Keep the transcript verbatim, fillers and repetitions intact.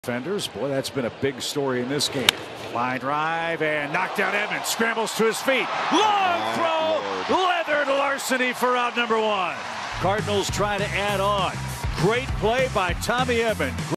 Defenders, boy, that's been a big story in this game. Line drive and knocked down Edman. Scrambles to his feet. Long throw. Leathered larceny for out number one. Cardinals trying to add on. Great play by Tommy Edman.